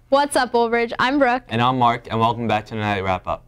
What's up, Old Bridge? I'm Brooke. And I'm Mark, and welcome back to Tonight Wrap Up.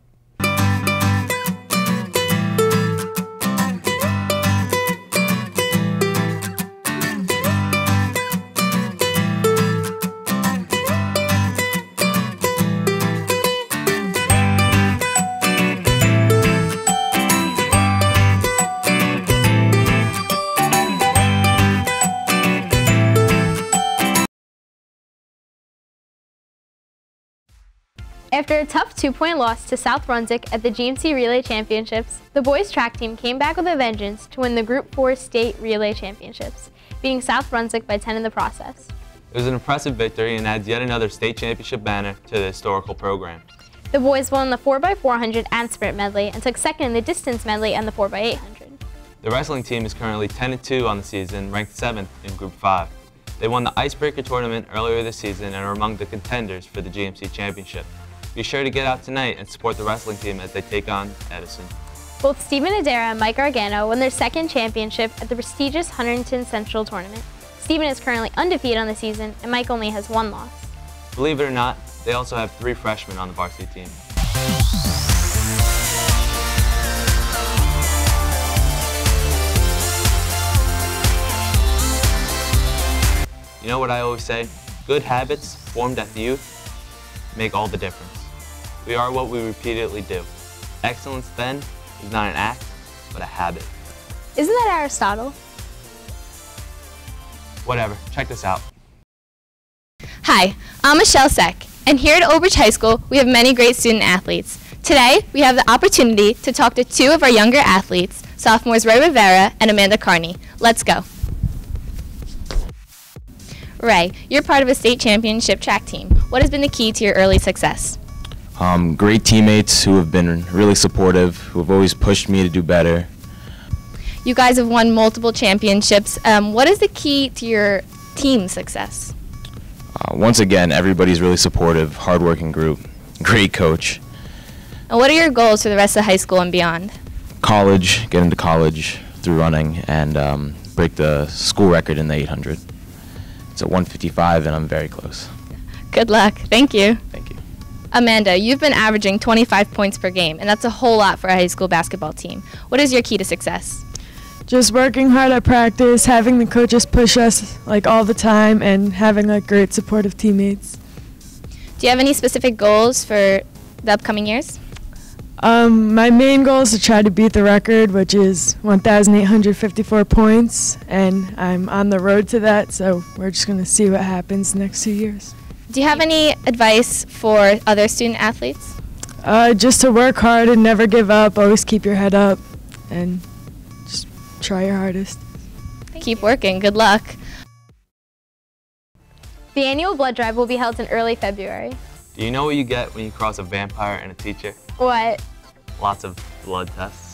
After a tough 2-point loss to South Brunswick at the GMC Relay Championships, the boys track team came back with a vengeance to win the Group 4 State Relay Championships, beating South Brunswick by 10 in the process. It was an impressive victory and adds yet another state championship banner to the historical program. The boys won the 4x400 and sprint medley and took second in the distance medley and the 4x800. The wrestling team is currently 10-2 on the season, ranked 7th in Group 5. They won the Icebreaker tournament earlier this season and are among the contenders for the GMC Championship. Be sure to get out tonight and support the wrestling team as they take on Edison. Both Stephen Adara and Mike Argano won their second championship at the prestigious Huntington Central Tournament. Stephen is currently undefeated on the season, and Mike only has 1 loss. Believe it or not, they also have 3 freshmen on the varsity team. You know what I always say? Good habits formed at the youth make all the difference. We are what we repeatedly do. Excellence, then, is not an act, but a habit. Isn't that Aristotle? Whatever, check this out. Hi, I'm Michelle Seck, and here at Old Bridge High School, we have many great student athletes. Today, we have the opportunity to talk to 2 of our younger athletes, sophomores Ray Rivera and Amanda Carney. Let's go. Ray, you're part of a state championship track team. What has been the key to your early success? Great teammates who have been really supportive, who have always pushed me to do better. You guys have won multiple championships. What is the key to your team success? Once again, everybody's really supportive, hardworking group, great coach. And what are your goals for the rest of high school and beyond? College, get into college through running, and break the school record in the 800. It's at 155, and I'm very close. Good luck. Thank you. Thank you. Amanda, you've been averaging 25 points per game, and that's a whole lot for a high school basketball team. What is your key to success? Just working hard at practice, having the coaches push us all the time, and having great supportive teammates. Do you have any specific goals for the upcoming years? My main goal is to try to beat the record, which is 1,854 points, and I'm on the road to that, so we're just going to see what happens the next 2 years. Do you have any advice for other student athletes? Just to work hard and never give up, always keep your head up, and just try your hardest. Keep working. Good luck. The annual blood drive will be held in early February. Do you know what you get when you cross a vampire and a teacher? What? Lots of blood tests.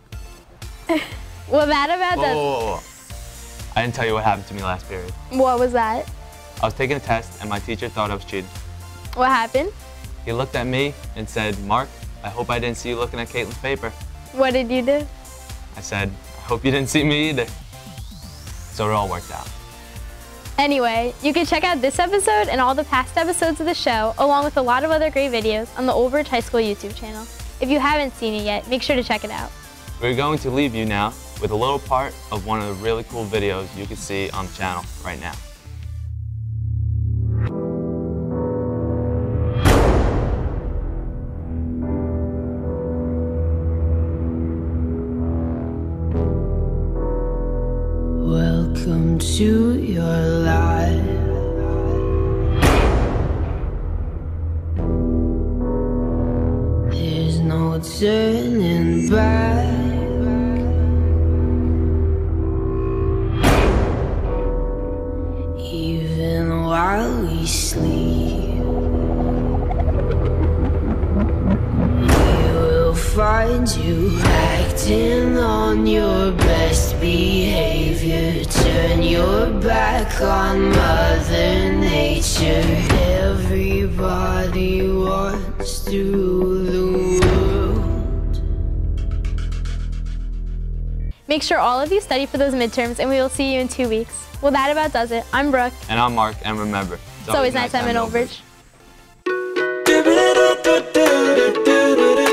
Well, that about does. Whoa. I didn't tell you what happened to me last period. What was that? I was taking a test and my teacher thought I was cheating. What happened? He looked at me and said, "Mark, I hope I didn't see you looking at Caitlin's paper." What did you do? I said, "I hope you didn't see me either." So it all worked out. Anyway, you can check out this episode and all the past episodes of the show, along with a lot of other great videos on the Old Bridge High School YouTube channel. If you haven't seen it yet, make sure to check it out. We're going to leave you now with a little part of one of the really cool videos you can see on the channel right now. Welcome to your life. There's no turning back. Even while we sleep, we will find you acting on your best behavior. Turn your back on Mother Nature. Everybody wants to rule the world. Make sure all of you study for those midterms, and we will see you in 2 weeks. Well, that about does it. I'm Brooke. And I'm Mark, and remember, It's always nighttime in Old Bridge. do do do do do do.